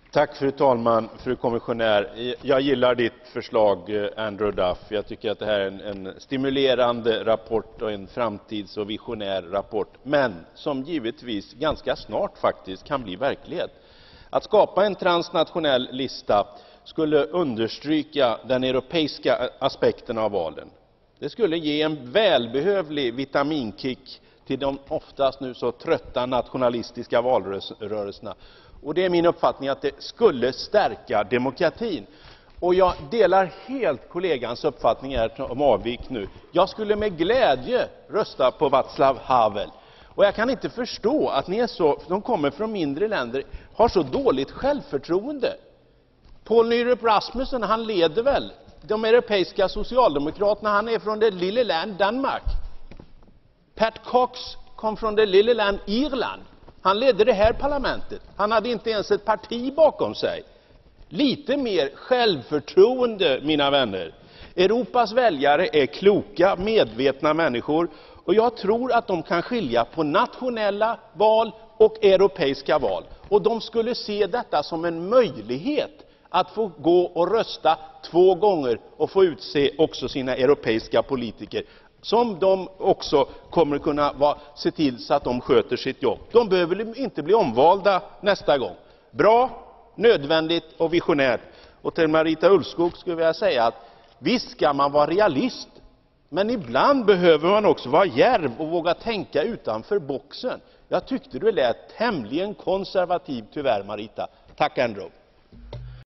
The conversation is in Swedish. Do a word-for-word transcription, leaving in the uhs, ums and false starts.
Tack fru talman, fru kommissionär. Jag gillar ditt förslag, Andrew Duff. Jag tycker att det här är en, en stimulerande rapport och en framtids- och visionär rapport. Men som givetvis ganska snart faktiskt kan bli verklighet. Att skapa en transnationell lista skulle understryka den europeiska aspekten av valen. Det skulle ge en välbehövlig vitaminkick till de oftast nu så trötta nationalistiska valrörelserna. Och det är min uppfattning att det skulle stärka demokratin. Och jag delar helt kollegans uppfattning här om Avvik nu. Jag skulle med glädje rösta på Václav Havel. Och jag kan inte förstå att ni är så, de kommer från mindre länder, har så dåligt självförtroende. Poul Nyrup Rasmussen, han leder väl de europeiska socialdemokraterna, han är från det lilla land Danmark. Pat Cox kom från det lilla land Irland. Han ledde det här parlamentet. Han hade inte ens ett parti bakom sig. Lite mer självförtroende, mina vänner. Europas väljare är kloka, medvetna människor. Och jag tror att de kan skilja på nationella val och europeiska val. Och de skulle se detta som en möjlighet att få gå och rösta två gånger och få utse också sina europeiska politiker. Som de också kommer kunna vara, se till så att de sköter sitt jobb. De behöver inte bli omvalda nästa gång. Bra, nödvändigt och visionärt. Och till Marita Ulvskog skulle jag säga att visst ska man vara realist. Men ibland behöver man också vara djärv och våga tänka utanför boxen. Jag tyckte du lät tämligen konservativ tyvärr, Marita. Tack Andrew.